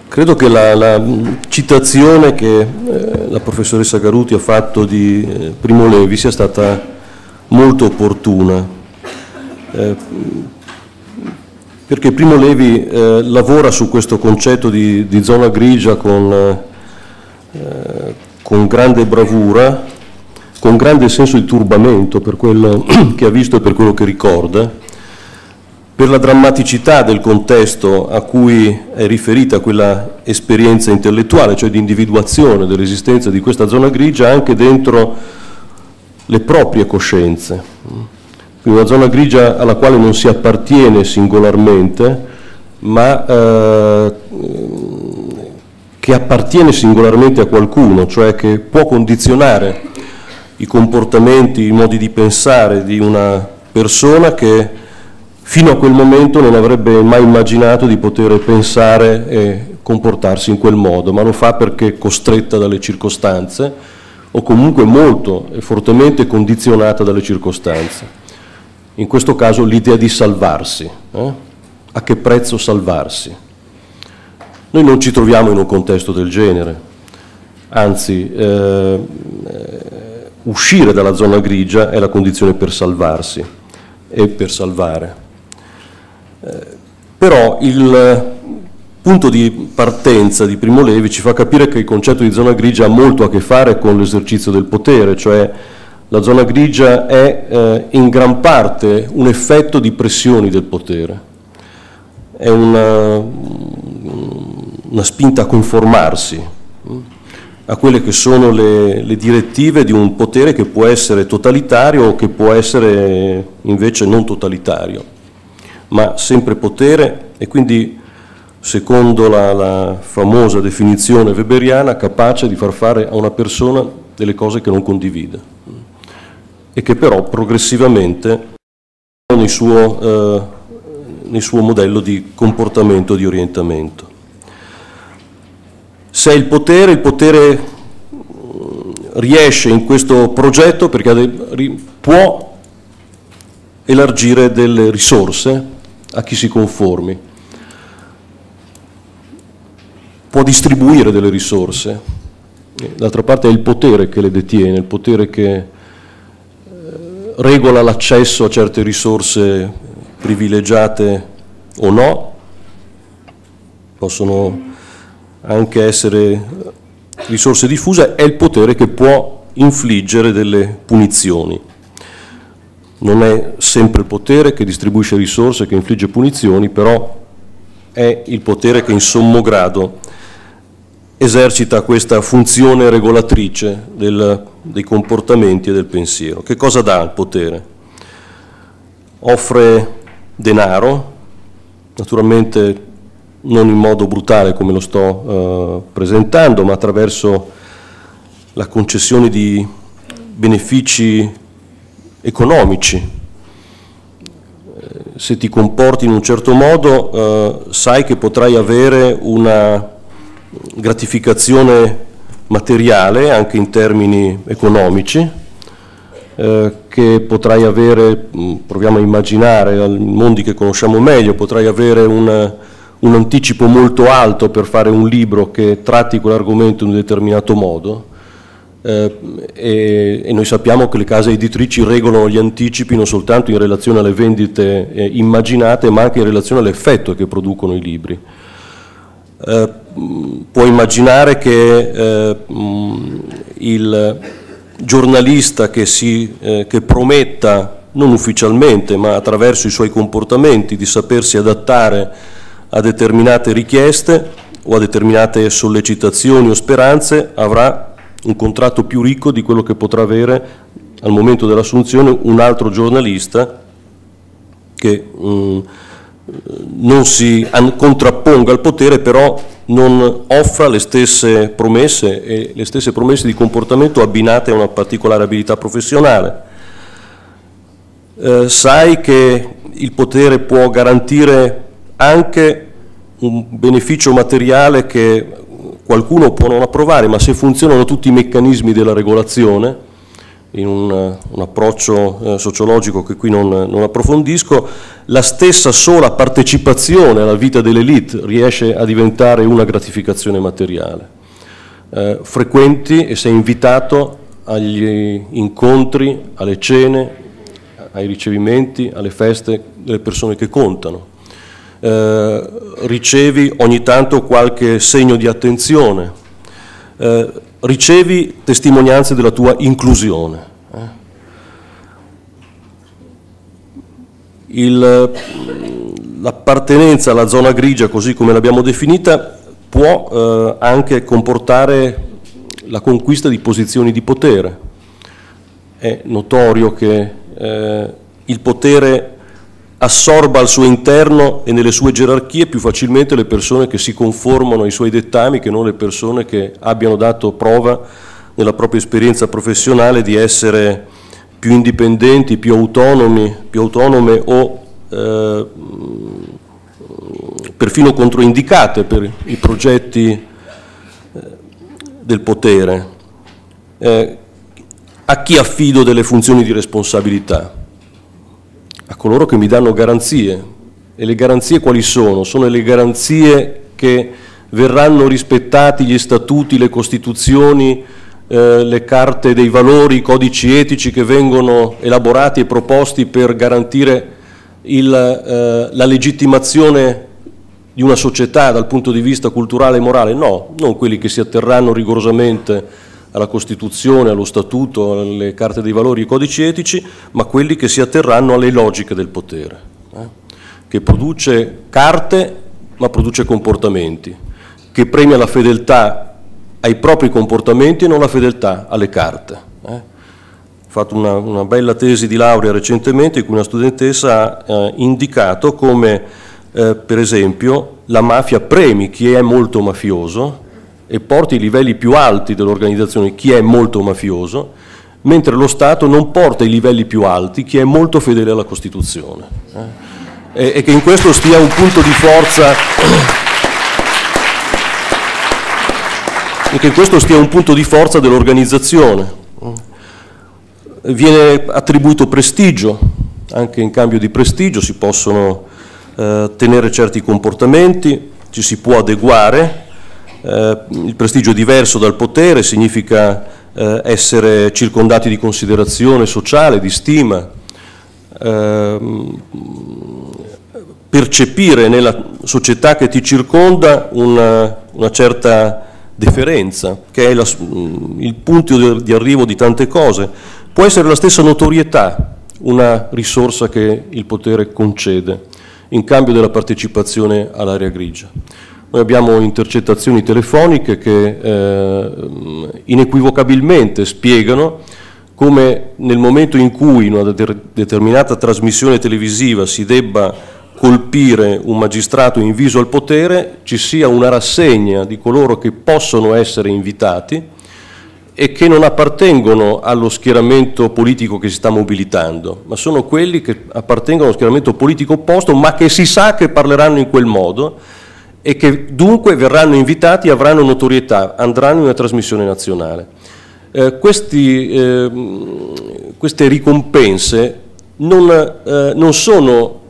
Credo che la citazione che la professoressa Garuti ha fatto di Primo Levi sia stata molto opportuna, perché Primo Levi lavora su questo concetto di zona grigia con grande bravura, con grande senso di turbamento per quello che ha visto e per quello che ricorda, per la drammaticità del contesto a cui è riferita quella esperienza intellettuale, cioè di individuazione dell'esistenza di questa zona grigia anche dentro le proprie coscienze. Quindi una zona grigia alla quale non si appartiene singolarmente, ma che appartiene singolarmente a qualcuno, cioè che può condizionare i comportamenti, i modi di pensare di una persona che fino a quel momento non avrebbe mai immaginato di poter pensare e comportarsi in quel modo, ma lo fa perché è costretta dalle circostanze o comunque molto e fortemente condizionata dalle circostanze. In questo caso l'idea di salvarsi. A che prezzo salvarsi? Noi non ci troviamo in un contesto del genere, anzi uscire dalla zona grigia è la condizione per salvarsi e per salvare. Però il punto di partenza di Primo Levi ci fa capire che il concetto di zona grigia ha molto a che fare con l'esercizio del potere, cioè la zona grigia è in gran parte un effetto di pressioni del potere, è una spinta a conformarsi a quelle che sono le direttive di un potere che può essere totalitario o che può essere invece non totalitario, ma sempre potere e quindi, secondo la famosa definizione weberiana, capace di far fare a una persona delle cose che non condivide e che però progressivamente nel suo modello di comportamento, di orientamento. Se è il potere riesce in questo progetto perché può elargire delle risorse a chi si conformi, può distribuire delle risorse, d'altra parte è il potere che le detiene, il potere che regola l'accesso a certe risorse privilegiate o no, possono anche essere risorse diffuse, è il potere che può infliggere delle punizioni. Non è sempre il potere che distribuisce risorse, che infligge punizioni, però è il potere che in sommo grado esercita questa funzione regolatrice dei comportamenti e del pensiero. Che cosa dà il potere? Offre denaro, naturalmente non in modo brutale come lo sto presentando, ma attraverso la concessione di benefici economici. Se ti comporti in un certo modo sai che potrai avere una gratificazione materiale anche in termini economici, che potrai avere, proviamo a immaginare ai mondi che conosciamo meglio, potrai avere un anticipo molto alto per fare un libro che tratti quell'argomento in un determinato modo, e noi sappiamo che le case editrici regolano gli anticipi non soltanto in relazione alle vendite immaginate, ma anche in relazione all'effetto che producono i libri. Puoi immaginare che il giornalista che prometta, non ufficialmente, ma attraverso i suoi comportamenti, di sapersi adattare a determinate richieste o a determinate sollecitazioni o speranze, avrà un contratto più ricco di quello che potrà avere al momento dell'assunzione un altro giornalista che non si contrapponga al potere, però non offra le stesse promesse e le stesse promesse di comportamento abbinate a una particolare abilità professionale. Sai che il potere può garantire anche un beneficio materiale che qualcuno può non approvare, ma se funzionano tutti i meccanismi della regolazione, in un approccio sociologico che qui non approfondisco, la stessa sola partecipazione alla vita dell'elite riesce a diventare una gratificazione materiale. Frequenti e sei invitato agli incontri, alle cene, ai ricevimenti, alle feste delle persone che contano. Ricevi ogni tanto qualche segno di attenzione, ricevi testimonianze della tua inclusione. L'appartenenza alla zona grigia, così come l'abbiamo definita, può anche comportare la conquista di posizioni di potere. È notorio che il potere assorba al suo interno e nelle sue gerarchie più facilmente le persone che si conformano ai suoi dettami che non le persone che abbiano dato prova nella propria esperienza professionale di essere più indipendenti, più autonome o perfino controindicate per i progetti del potere. A chi affido delle funzioni di responsabilità? A coloro che mi danno garanzie. E le garanzie quali sono? Sono le garanzie che verranno rispettati gli statuti, le costituzioni, le carte dei valori, i codici etici che vengono elaborati e proposti per garantire la legittimazione di una società dal punto di vista culturale e morale? No, non quelli che si atterranno rigorosamente alla Costituzione, allo Statuto, alle carte dei valori, ai codici etici, ma quelli che si atterranno alle logiche del potere, che produce carte ma produce comportamenti, che premia la fedeltà ai propri comportamenti e non la fedeltà alle carte. Ho fatto una bella tesi di laurea recentemente in cui una studentessa ha indicato come per esempio la mafia premi chi è molto mafioso e porti ai livelli più alti dell'organizzazione chi è molto mafioso, mentre lo Stato non porta ai livelli più alti chi è molto fedele alla Costituzione. E che in questo stia un punto di forza dell'organizzazione. Viene attribuito prestigio, anche in cambio di prestigio si possono tenere certi comportamenti, ci si può adeguare, il prestigio è diverso dal potere, significa essere circondati di considerazione sociale, di stima, percepire nella società che ti circonda una certa deferenza, che è il punto di arrivo di tante cose. Può essere la stessa notorietà una risorsa che il potere concede in cambio della partecipazione all'area grigia. Noi abbiamo intercettazioni telefoniche che inequivocabilmente spiegano come nel momento in cui in una determinata trasmissione televisiva si debba colpire un magistrato in viso al potere, ci sia una rassegna di coloro che possono essere invitati e che non appartengono allo schieramento politico che si sta mobilitando, ma sono quelli che appartengono allo schieramento politico opposto, ma che si sa che parleranno in quel modo e che dunque verranno invitati e avranno notorietà, andranno in una trasmissione nazionale. Queste ricompense non sono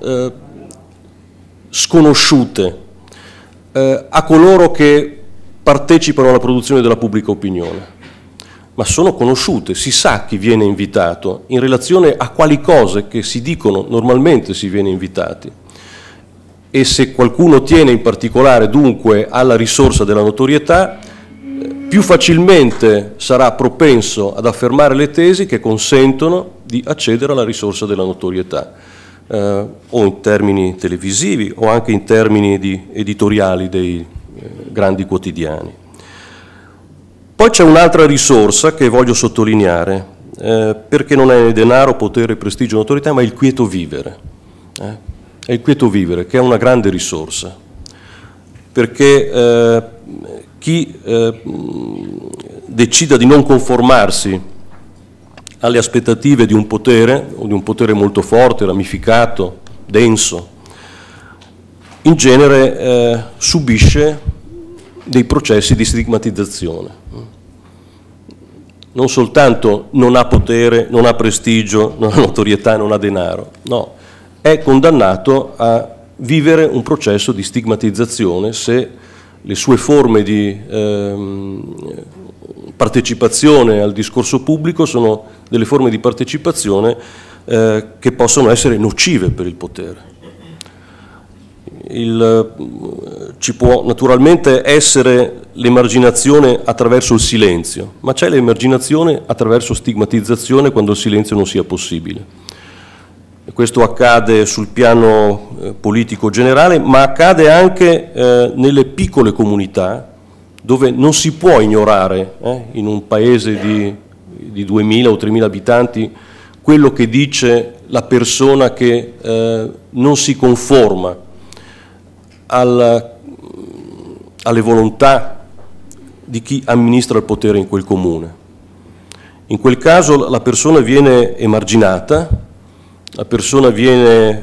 sconosciute a coloro che partecipano alla produzione della pubblica opinione, ma sono conosciute, si sa chi viene invitato, in relazione a quali cose che si dicono normalmente si viene invitati. E se qualcuno tiene in particolare dunque alla risorsa della notorietà, più facilmente sarà propenso ad affermare le tesi che consentono di accedere alla risorsa della notorietà, o in termini televisivi o anche in termini di editoriali dei grandi quotidiani. Poi c'è un'altra risorsa che voglio sottolineare, perché non è denaro, potere, prestigio, notorietà, ma il quieto vivere. È il quieto vivere, che è una grande risorsa, perché chi decida di non conformarsi alle aspettative di un potere, o di un potere molto forte, ramificato, denso, in genere subisce dei processi di stigmatizzazione. Non soltanto non ha potere, non ha prestigio, non ha notorietà, non ha denaro, no, è condannato a vivere un processo di stigmatizzazione se le sue forme di partecipazione al discorso pubblico sono delle forme di partecipazione che possono essere nocive per il potere. Ci può naturalmente essere l'emarginazione attraverso il silenzio, ma c'è l'emarginazione attraverso stigmatizzazione quando il silenzio non sia possibile. Questo accade sul piano politico generale, ma accade anche nelle piccole comunità dove non si può ignorare, in un paese di 2.000 o 3.000 abitanti, quello che dice la persona che non si conforma alle volontà di chi amministra il potere in quel comune. In quel caso la persona viene emarginata, la persona viene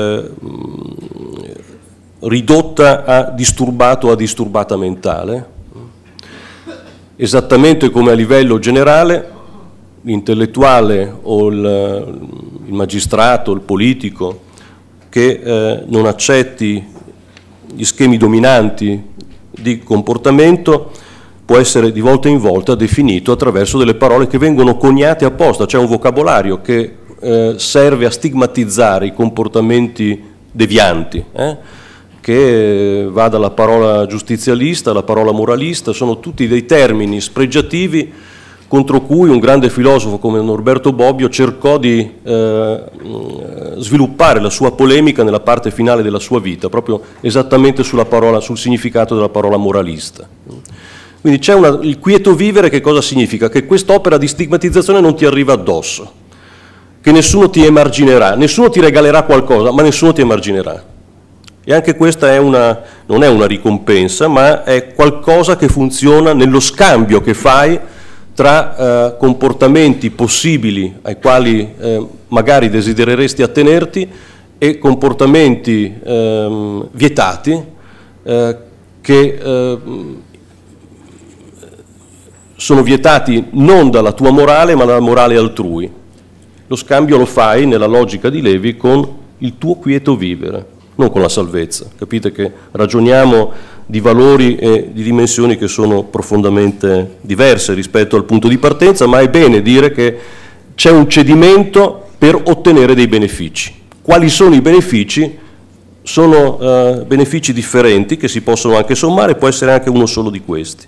ridotta a disturbato o a disturbata mentale, esattamente come a livello generale l'intellettuale o il magistrato, il politico che non accetti gli schemi dominanti di comportamento può essere di volta in volta definito attraverso delle parole che vengono coniate apposta, c'è un vocabolario che serve a stigmatizzare i comportamenti devianti, che va dalla parola giustizialista alla parola moralista, sono tutti dei termini spregiativi contro cui un grande filosofo come Norberto Bobbio cercò di sviluppare la sua polemica nella parte finale della sua vita, proprio esattamente sul significato della parola moralista. Quindi c'è il quieto vivere, che cosa significa? Che quest'opera di stigmatizzazione non ti arriva addosso, che nessuno ti emarginerà, nessuno ti regalerà qualcosa, ma nessuno ti emarginerà. E anche questa non è una ricompensa, ma è qualcosa che funziona nello scambio che fai tra comportamenti possibili ai quali magari desidereresti attenerti e comportamenti vietati che sono vietati non dalla tua morale ma dalla morale altrui. Lo scambio lo fai nella logica di Levi con il tuo quieto vivere, non con la salvezza. Capite che ragioniamo di valori e di dimensioni che sono profondamente diverse rispetto al punto di partenza, ma è bene dire che c'è un cedimento per ottenere dei benefici. Quali sono i benefici? Sono benefici differenti che si possono anche sommare, può essere anche uno solo di questi.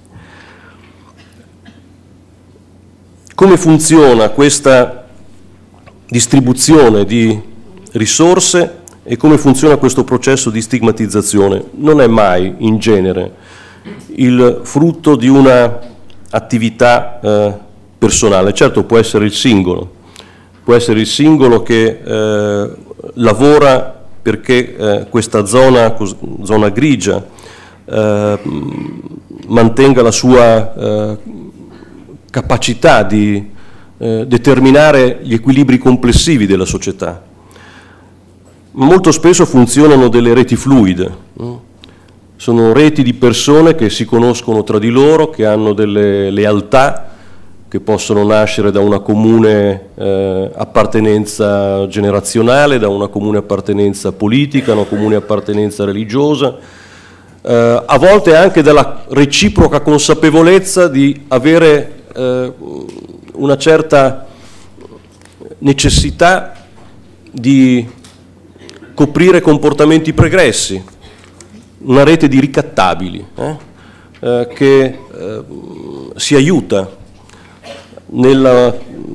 Come funziona questa distribuzione di risorse e come funziona questo processo di stigmatizzazione? Non è mai, in genere, il frutto di una attività personale. Certo, può essere il singolo che lavora perché questa zona grigia mantenga la sua capacità di determinare gli equilibri complessivi della società. Molto spesso funzionano delle reti fluide, sono reti di persone che si conoscono tra di loro, che hanno delle lealtà, che possono nascere da una comune appartenenza generazionale, da una comune appartenenza politica, una comune appartenenza religiosa, a volte anche dalla reciproca consapevolezza di avere una certa necessità di coprire comportamenti pregressi, una rete di ricattabili che si aiuta nello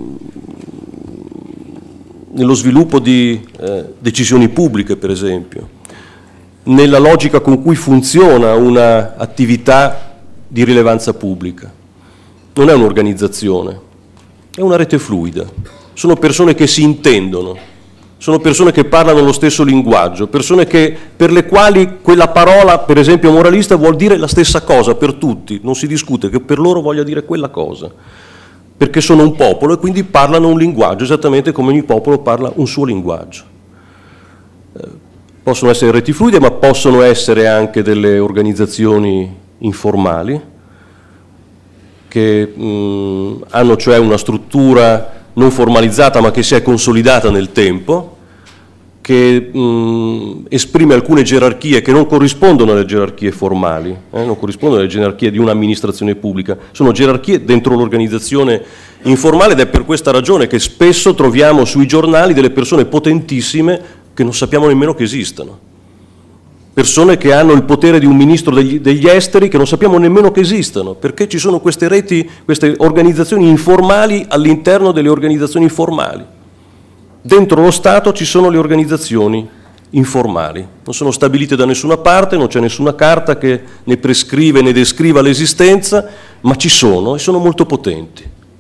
sviluppo di decisioni pubbliche, per esempio, nella logica con cui funziona un'attività di rilevanza pubblica. Non è un'organizzazione, è una rete fluida, sono persone che si intendono, sono persone che parlano lo stesso linguaggio, persone per le quali quella parola, per esempio moralista, vuol dire la stessa cosa per tutti, non si discute che per loro voglia dire quella cosa, perché sono un popolo e quindi parlano un linguaggio, esattamente come ogni popolo parla un suo linguaggio. Possono essere reti fluide, ma possono essere anche delle organizzazioni informali, che hanno cioè una struttura non formalizzata ma che si è consolidata nel tempo, che esprime alcune gerarchie che non corrispondono alle gerarchie formali, non corrispondono alle gerarchie di un'amministrazione pubblica, sono gerarchie dentro l'organizzazione informale, ed è per questa ragione che spesso troviamo sui giornali delle persone potentissime che non sappiamo nemmeno che esistano, persone che hanno il potere di un ministro degli esteri che non sappiamo nemmeno che esistano, perché ci sono queste reti, queste organizzazioni informali all'interno delle organizzazioni formali. Dentro lo Stato ci sono le organizzazioni informali, non sono stabilite da nessuna parte, non c'è nessuna carta che ne prescrive ne descriva l'esistenza, ma ci sono e sono molto potenti.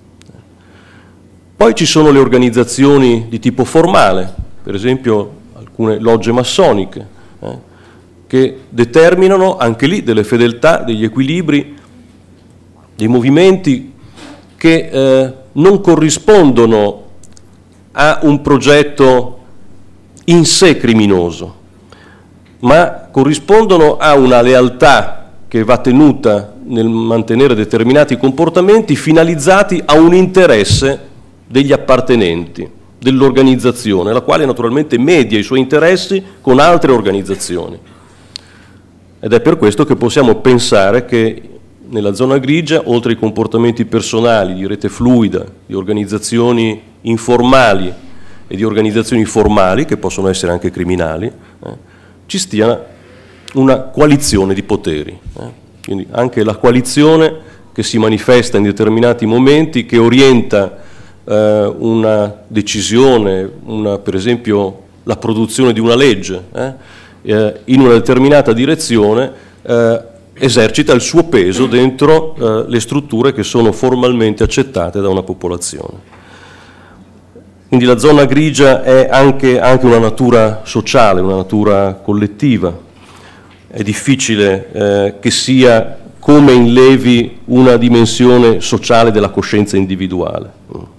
Poi ci sono le organizzazioni di tipo formale, per esempio alcune logge massoniche, che determinano anche lì delle fedeltà, degli equilibri, dei movimenti che non corrispondono a un progetto in sé criminoso, ma corrispondono a una lealtà che va tenuta nel mantenere determinati comportamenti finalizzati a un interesse degli appartenenti, dell'organizzazione, la quale naturalmente media i suoi interessi con altre organizzazioni. Ed è per questo che possiamo pensare che nella zona grigia, oltre ai comportamenti personali, di rete fluida, di organizzazioni informali e di organizzazioni formali, che possono essere anche criminali, ci stia una coalizione di poteri. Quindi anche la coalizione che si manifesta in determinati momenti, che orienta una decisione, per esempio la produzione di una legge, in una determinata direzione, esercita il suo peso dentro le strutture che sono formalmente accettate da una popolazione. Quindi la zona grigia è anche una natura sociale, una natura collettiva. È difficile che sia come inlevi una dimensione sociale della coscienza individuale.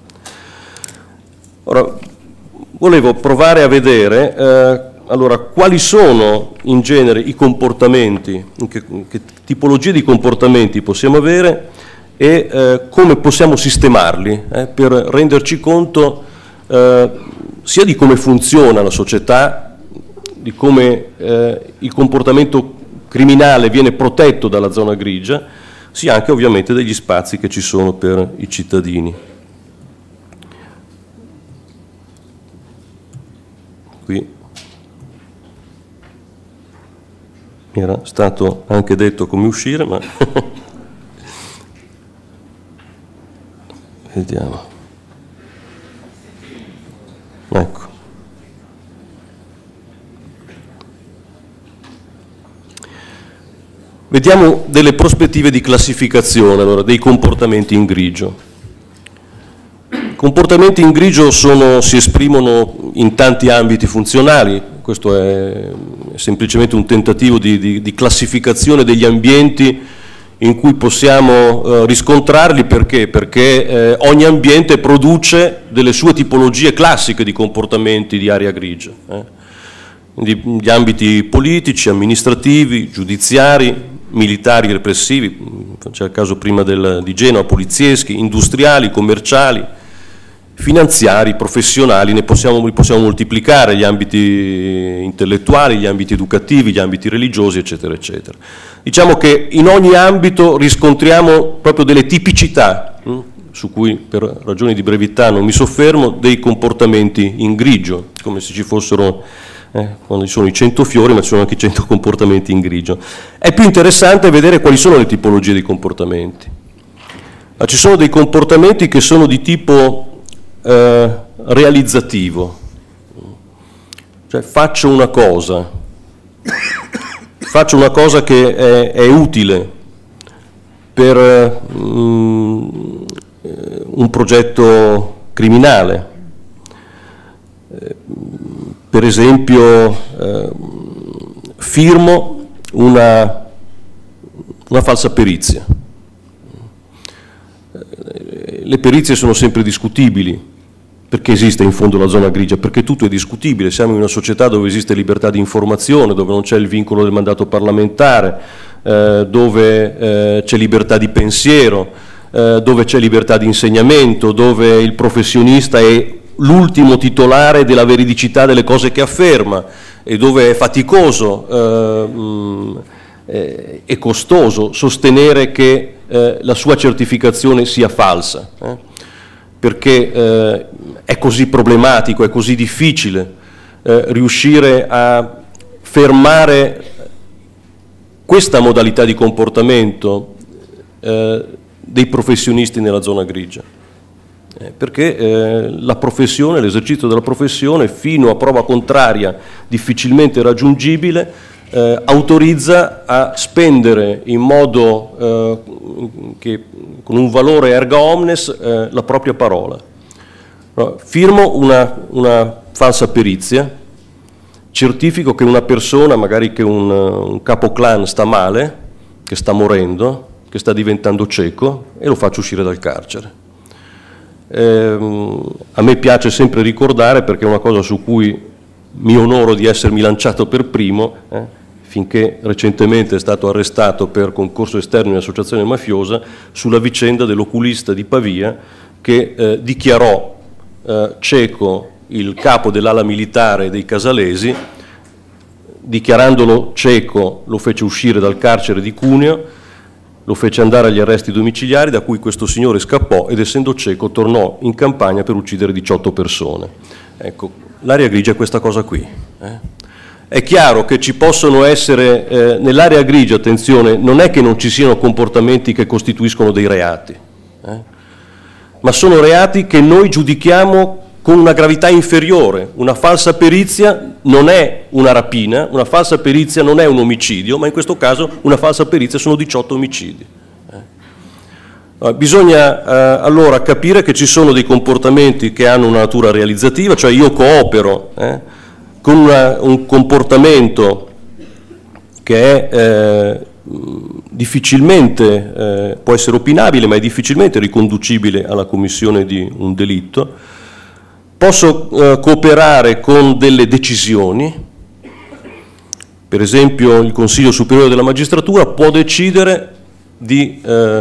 Ora, volevo provare a vedere allora, quali sono in genere i comportamenti, che tipologie di comportamenti possiamo avere e come possiamo sistemarli per renderci conto sia di come funziona la società, di come il comportamento criminale viene protetto dalla zona grigia, sia anche ovviamente degli spazi che ci sono per i cittadini. Qui era stato anche detto come uscire, ma vediamo. Ecco. Vediamo delle prospettive di classificazione, allora, dei comportamenti in grigio. I comportamenti in grigio si esprimono in tanti ambiti funzionali. Questo è semplicemente un tentativo di classificazione degli ambienti in cui possiamo riscontrarli. Perché? Perché ogni ambiente produce delle sue tipologie classiche di comportamenti di area grigia. Quindi gli ambiti politici, amministrativi, giudiziari, militari, repressivi, c'è il caso prima di Genova, polizieschi, industriali, commerciali, finanziari, professionali, li possiamo moltiplicare, gli ambiti intellettuali, gli ambiti educativi, gli ambiti religiosi, eccetera, eccetera. Diciamo che in ogni ambito riscontriamo proprio delle tipicità, su cui per ragioni di brevità non mi soffermo, dei comportamenti in grigio, come se ci fossero, quando ci sono i 100 fiori, ma ci sono anche i 100 comportamenti in grigio. È più interessante vedere quali sono le tipologie di comportamenti. Ma ci sono dei comportamenti che sono di tipo realizzativo, cioè faccio una cosa che è utile per un progetto criminale, per esempio firmo una falsa perizia. Le perizie sono sempre discutibili. Perché esiste in fondo la zona grigia? Perché tutto è discutibile, siamo in una società dove esiste libertà di informazione, dove non c'è il vincolo del mandato parlamentare, dove c'è libertà di pensiero, dove c'è libertà di insegnamento, dove il professionista è l'ultimo titolare della veridicità delle cose che afferma e dove è faticoso e costoso sostenere che la sua certificazione sia falsa, perché è così problematico, è così difficile riuscire a fermare questa modalità di comportamento dei professionisti nella zona grigia, perché la professione, l'esercizio della professione, fino a prova contraria difficilmente raggiungibile, autorizza a spendere in modo con un valore erga omnes la propria parola. Firmo una falsa perizia, certifico che una persona, magari che un capo clan sta male, che sta morendo, che sta diventando cieco, e lo faccio uscire dal carcere. A me piace sempre ricordare, perché è una cosa su cui mi onoro di essermi lanciato per primo, finché recentemente è stato arrestato per concorso esterno in associazione mafiosa, sulla vicenda dell'oculista di Pavia che dichiarò cieco il capo dell'ala militare dei Casalesi. Dichiarandolo cieco lo fece uscire dal carcere di Cuneo, lo fece andare agli arresti domiciliari, da cui questo signore scappò ed essendo cieco tornò in campagna per uccidere 18 persone. Ecco, l'area grigia è questa cosa qui. È chiaro che ci possono essere, nell'area grigia, attenzione, non è che non ci siano comportamenti che costituiscono dei reati, ma sono reati che noi giudichiamo con una gravità inferiore. Una falsa perizia non è una rapina, una falsa perizia non è un omicidio, ma in questo caso una falsa perizia sono 18 omicidi. Bisogna allora capire che ci sono dei comportamenti che hanno una natura realizzativa, cioè io coopero con un comportamento che è difficilmente, può essere opinabile, ma è difficilmente riconducibile alla commissione di un delitto. Posso cooperare con delle decisioni, per esempio il Consiglio Superiore della Magistratura può decidere di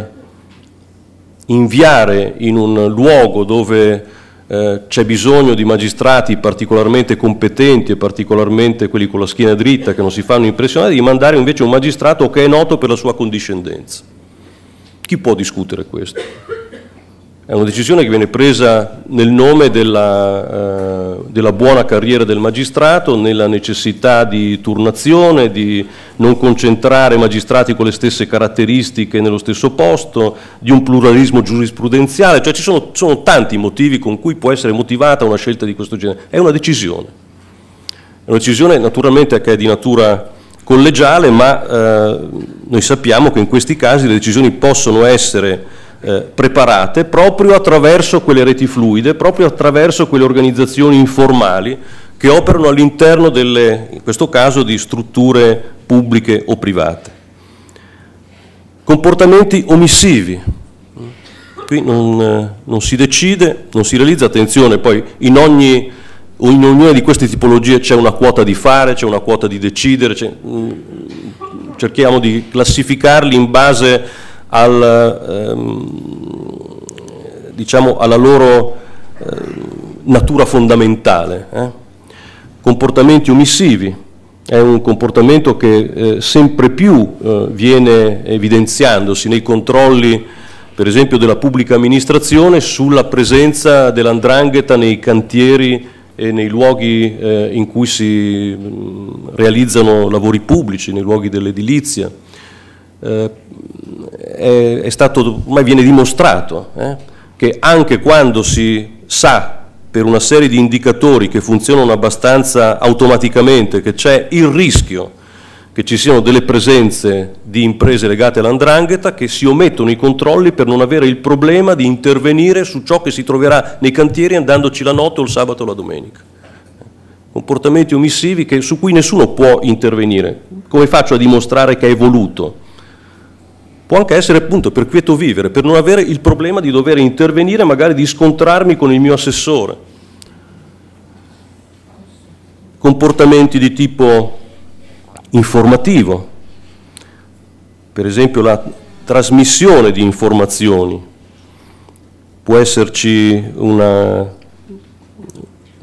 inviare in un luogo dove c'è bisogno di magistrati particolarmente competenti e particolarmente quelli con la schiena dritta che non si fanno impressionare, di mandare invece un magistrato che è noto per la sua condiscendenza. Chi può discutere questo? È una decisione che viene presa nel nome della buona carriera del magistrato, nella necessità di turnazione, di non concentrare magistrati con le stesse caratteristiche nello stesso posto, di un pluralismo giurisprudenziale, cioè ci sono tanti motivi con cui può essere motivata una scelta di questo genere. È una decisione naturalmente che è di natura collegiale, ma noi sappiamo che in questi casi le decisioni possono essere preparate proprio attraverso quelle reti fluide, proprio attraverso quelle organizzazioni informali che operano all'interno in questo caso, di strutture pubbliche o private. Comportamenti omissivi. Qui non si decide, non si realizza, attenzione, poi in ognuna di queste tipologie c'è una quota di fare, c'è una quota di decidere, cerchiamo di classificarli in base diciamo alla loro natura fondamentale. Comportamenti omissivi è un comportamento che sempre più viene evidenziandosi nei controlli, per esempio della pubblica amministrazione, sulla presenza dell''ndrangheta nei cantieri e nei luoghi in cui si realizzano lavori pubblici, nei luoghi dell'edilizia. È stato, ormai viene dimostrato che anche quando si sa per una serie di indicatori che funzionano abbastanza automaticamente che c'è il rischio che ci siano delle presenze di imprese legate all''ndrangheta, che si omettono i controlli per non avere il problema di intervenire su ciò che si troverà nei cantieri andandoci la notte o il sabato o la domenica. Comportamenti omissivi su cui nessuno può intervenire. Come faccio a dimostrare che è voluto? Può anche essere appunto per quieto vivere, per non avere il problema di dover intervenire, magari di scontrarmi con il mio assessore. Comportamenti di tipo informativo, per esempio la trasmissione di informazioni. Può esserci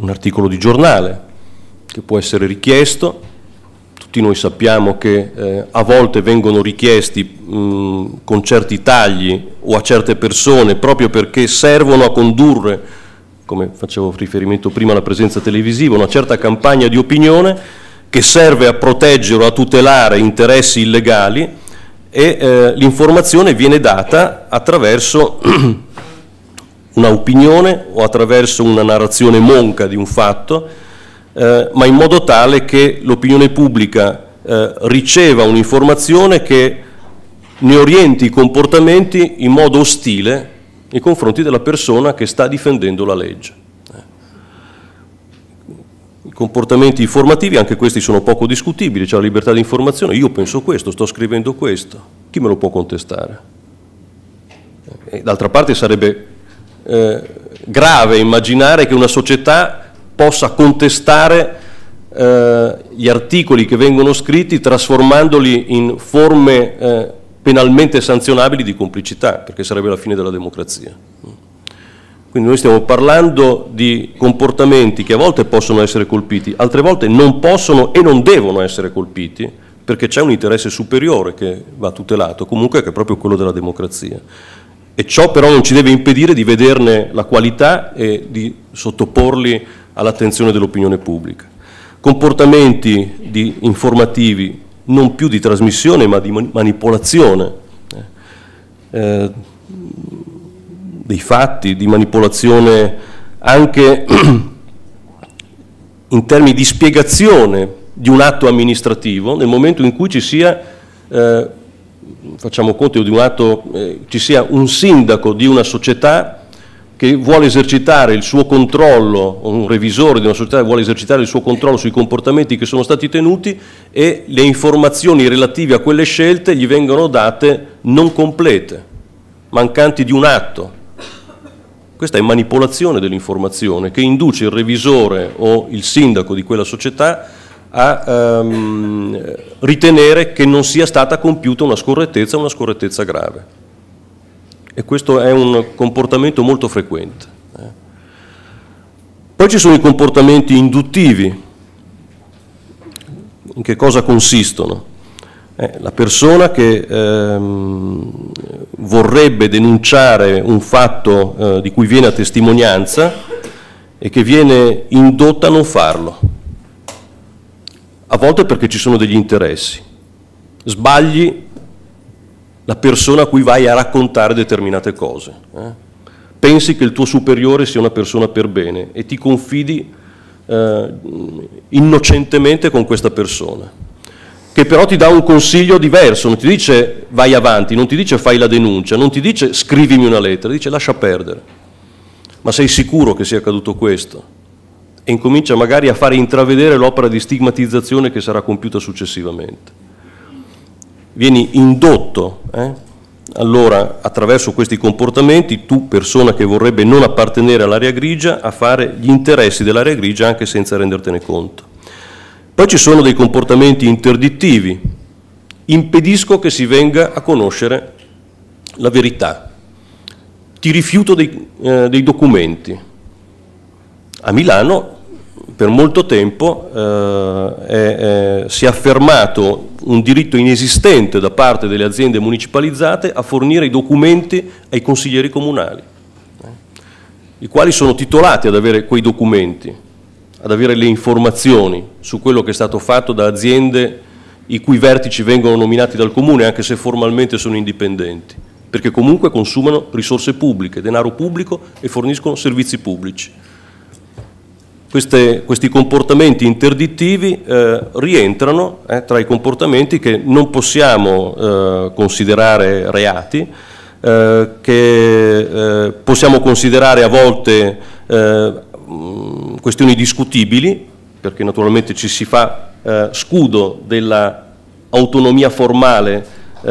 un articolo di giornale che può essere richiesto. Tutti noi sappiamo che a volte vengono richiesti con certi tagli o a certe persone proprio perché servono a condurre, come facevo riferimento prima alla presenza televisiva, una certa campagna di opinione che serve a proteggere o a tutelare interessi illegali, e l'informazione viene data attraverso una opinione o attraverso una narrazione monca di un fatto, ma in modo tale che l'opinione pubblica riceva un'informazione che ne orienti i comportamenti in modo ostile nei confronti della persona che sta difendendo la legge. I comportamenti informativi, anche questi sono poco discutibili, c'è la libertà di informazione, io penso questo, sto scrivendo questo, chi me lo può contestare? D'altra parte sarebbe grave immaginare che una società possa contestare gli articoli che vengono scritti trasformandoli in forme penalmente sanzionabili di complicità, perché sarebbe la fine della democrazia. Quindi noi stiamo parlando di comportamenti che a volte possono essere colpiti, altre volte non possono e non devono essere colpiti, perché c'è un interesse superiore che va tutelato, comunque che è proprio quello della democrazia. E ciò però non ci deve impedire di vederne la qualità e di sottoporli all'attenzione dell'opinione pubblica. Comportamenti informativi non più di trasmissione ma di manipolazione dei fatti, di manipolazione anche in termini di spiegazione di un atto amministrativo, nel momento in cui ci sia, facciamo conto di un atto, ci sia un sindaco di una società che vuole esercitare il suo controllo, o un revisore di una società che vuole esercitare il suo controllo sui comportamenti che sono stati tenuti, e le informazioni relative a quelle scelte gli vengono date non complete, mancanti di un atto. Questa è manipolazione dell'informazione che induce il revisore o il sindaco di quella società a ritenere che non sia stata compiuta una scorrettezza grave. E questo è un comportamento molto frequente. Poi ci sono i comportamenti induttivi. In che cosa consistono? La persona che vorrebbe denunciare un fatto di cui viene a testimonianza e che viene indotta a non farlo. A volte perché ci sono degli interessi. Sbagli la persona a cui vai a raccontare determinate cose. Pensi che il tuo superiore sia una persona per bene e ti confidi innocentemente con questa persona, che però ti dà un consiglio diverso, non ti dice vai avanti, non ti dice fai la denuncia, non ti dice scrivimi una lettera, dice lascia perdere. Ma sei sicuro che sia accaduto questo? E incomincia magari a fare intravedere l'opera di stigmatizzazione che sarà compiuta successivamente. Vieni indotto, allora attraverso questi comportamenti, tu persona che vorrebbe non appartenere all'area grigia, a fare gli interessi dell'area grigia anche senza rendertene conto. Poi ci sono dei comportamenti interdittivi. Impedisco che si venga a conoscere la verità. Ti rifiuto dei documenti. A Milano per molto tempo si è affermato un diritto inesistente da parte delle aziende municipalizzate a fornire i documenti ai consiglieri comunali, i quali sono titolati ad avere quei documenti, ad avere le informazioni su quello che è stato fatto da aziende i cui vertici vengono nominati dal comune, anche se formalmente sono indipendenti, perché comunque consumano risorse pubbliche, denaro pubblico e forniscono servizi pubblici. Questi comportamenti interdittivi rientrano tra i comportamenti che non possiamo considerare reati, che possiamo considerare a volte questioni discutibili, perché naturalmente ci si fa scudo dell'autonomia formale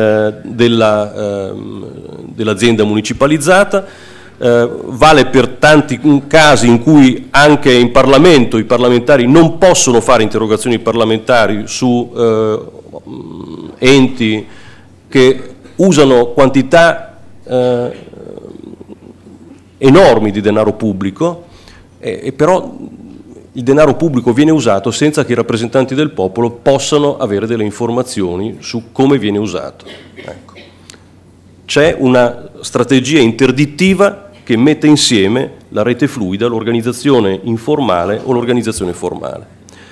dell'azienda municipalizzata. Vale per tanti casi in cui anche in Parlamento i parlamentari non possono fare interrogazioni parlamentari su enti che usano quantità enormi di denaro pubblico, e però il denaro pubblico viene usato senza che i rappresentanti del popolo possano avere delle informazioni su come viene usato. Ecco. C'è una strategia interdittiva che mette insieme la rete fluida, l'organizzazione informale o l'organizzazione formale.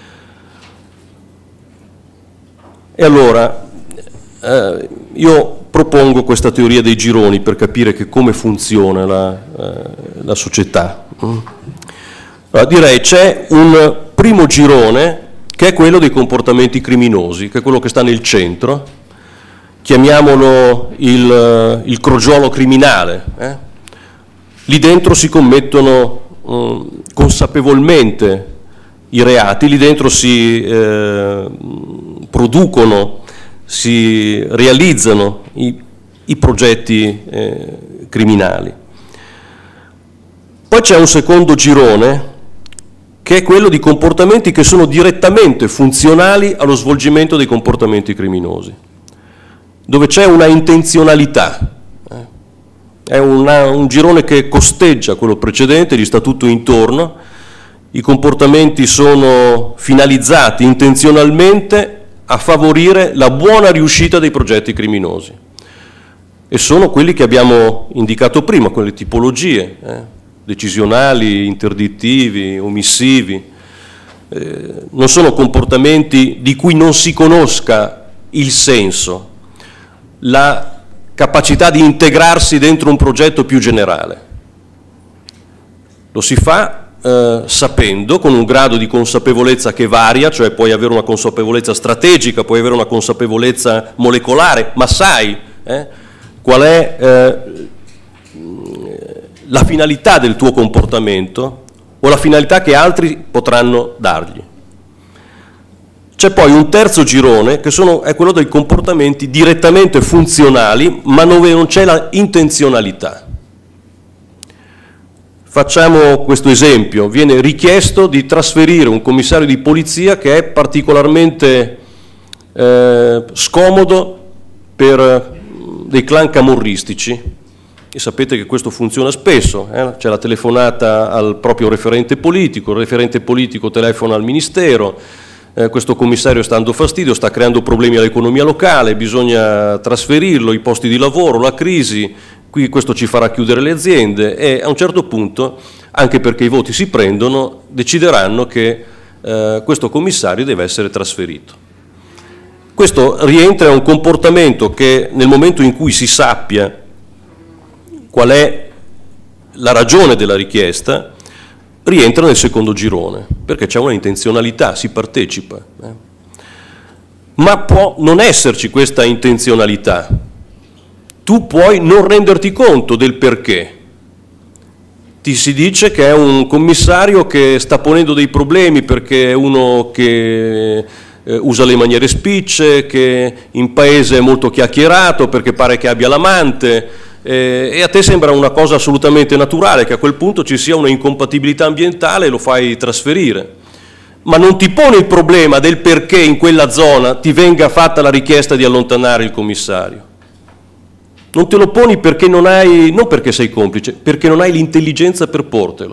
E allora io propongo questa teoria dei gironi per capire che come funziona la società. Allora, direi c'è un primo girone che è quello dei comportamenti criminosi, che è quello che sta nel centro, chiamiamolo il crogiolo criminale. Lì dentro si commettono consapevolmente i reati, lì dentro si producono, si realizzano i progetti criminali. Poi c'è un secondo girone che è quello di comportamenti che sono direttamente funzionali allo svolgimento dei comportamenti criminosi, dove c'è una intenzionalità. È un girone che costeggia quello precedente, gli sta tutto intorno, i comportamenti sono finalizzati intenzionalmente a favorire la buona riuscita dei progetti criminosi. E sono quelli che abbiamo indicato prima, quelle tipologie, decisionali, interdittivi, omissivi. Non sono comportamenti di cui non si conosca il senso, la capacità di integrarsi dentro un progetto più generale. Lo si fa sapendo, con un grado di consapevolezza che varia, cioè puoi avere una consapevolezza strategica, puoi avere una consapevolezza molecolare, ma sai qual è la finalità del tuo comportamento o la finalità che altri potranno dargli. C'è poi un terzo girone che è quello dei comportamenti direttamente funzionali, ma dove non c'è la intenzionalità. Facciamo questo esempio: viene richiesto di trasferire un commissario di polizia che è particolarmente scomodo per dei clan camorristici, e sapete che questo funziona spesso, c'è la telefonata al proprio referente politico, il referente politico telefona al ministero, questo commissario sta dando fastidio, sta creando problemi all'economia locale, bisogna trasferirlo, i posti di lavoro, la crisi, qui questo ci farà chiudere le aziende, e a un certo punto, anche perché i voti si prendono, decideranno che questo commissario deve essere trasferito. Questo rientra in un comportamento che nel momento in cui si sappia qual è la ragione della richiesta, rientra nel secondo girone, perché c'è una intenzionalità, si partecipa. Ma può non esserci questa intenzionalità. Tu puoi non renderti conto del perché. Ti si dice che è un commissario che sta ponendo dei problemi perché è uno che usa le maniere spicce, che in paese è molto chiacchierato perché pare che abbia l'amante, e a te sembra una cosa assolutamente naturale che a quel punto ci sia una incompatibilità ambientale e lo fai trasferire. Ma non ti pone il problema del perché in quella zona ti venga fatta la richiesta di allontanare il commissario. Non te lo poni perché non perché sei complice, perché non hai l'intelligenza per portelo.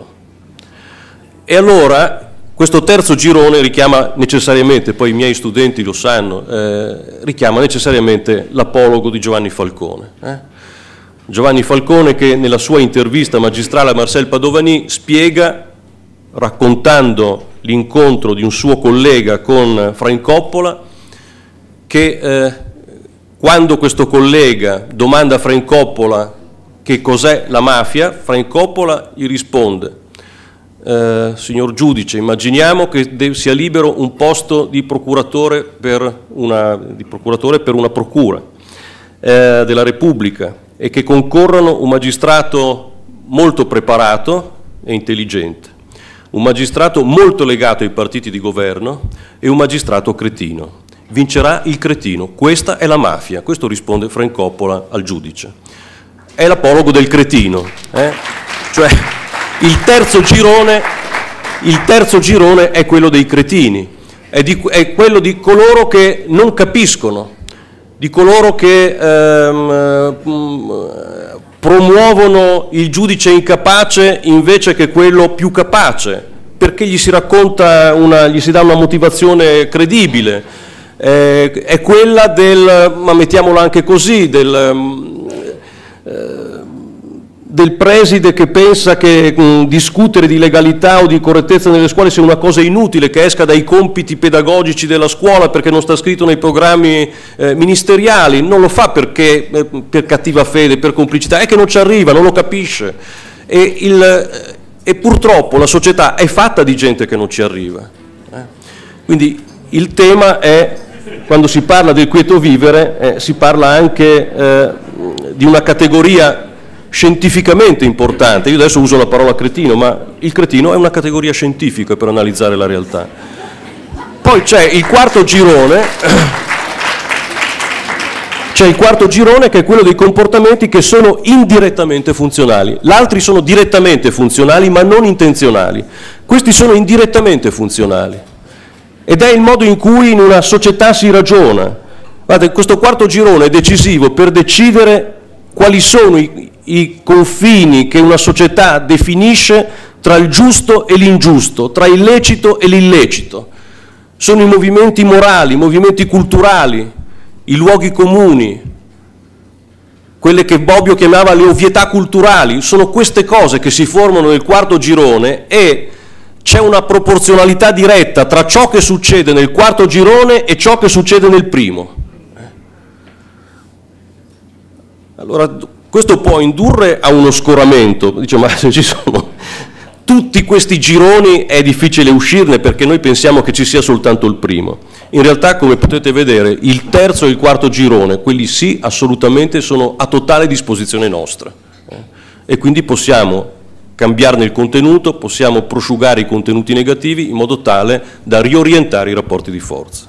E allora questo terzo girone richiama necessariamente, poi i miei studenti lo sanno, richiama necessariamente l'apologo di Giovanni Falcone. Giovanni Falcone, che nella sua intervista magistrale a Marcel Padovani spiega, raccontando l'incontro di un suo collega con Frank Coppola, che quando questo collega domanda a Frank Coppola che cos'è la mafia, Frank Coppola gli risponde: signor giudice, immaginiamo che sia libero un posto di procuratore per una procura della Repubblica e che concorrano un magistrato molto preparato e intelligente, un magistrato molto legato ai partiti di governo e un magistrato cretino. Vincerà il cretino, questa è la mafia. Questo risponde Frank Coppola al giudice. È l'apologo del cretino, cioè il terzo girone è quello dei cretini, è quello di coloro che non capiscono, di coloro che promuovono il giudice incapace invece che quello più capace, perché gli si racconta, gli si dà una motivazione credibile, è quella del, ma mettiamola anche così, del preside che pensa che discutere di legalità o di correttezza nelle scuole sia una cosa inutile, che esca dai compiti pedagogici della scuola perché non sta scritto nei programmi ministeriali. Non lo fa perché per cattiva fede, per complicità, è che non ci arriva, non lo capisce. E purtroppo la società è fatta di gente che non ci arriva. Quindi il tema è, quando si parla del quieto vivere, si parla anche di una categoria scientificamente importante. Io adesso uso la parola cretino, ma il cretino è una categoria scientifica per analizzare la realtà. Poi c'è il quarto girone, che è quello dei comportamenti che sono indirettamente funzionali. Gli altri sono direttamente funzionali ma non intenzionali. Questi sono indirettamente funzionali. Ed è il modo in cui in una società si ragiona. Guardate, questo quarto girone è decisivo per decidere quali sono i confini che una società definisce tra il giusto e l'ingiusto, tra il lecito e l'illecito. Sono i movimenti morali, i movimenti culturali, i luoghi comuni, quelle che Bobbio chiamava le ovvietà culturali. Sono queste cose che si formano nel quarto girone e c'è una proporzionalità diretta tra ciò che succede nel quarto girone e ciò che succede nel primo. Allora, questo può indurre a uno scoramento, dice, ma se ci sono tutti questi gironi è difficile uscirne perché noi pensiamo che ci sia soltanto il primo. In realtà, come potete vedere, il terzo e il quarto girone, quelli sì, assolutamente sono a totale disposizione nostra. E quindi possiamo cambiarne il contenuto, possiamo prosciugare i contenuti negativi in modo tale da riorientare i rapporti di forza.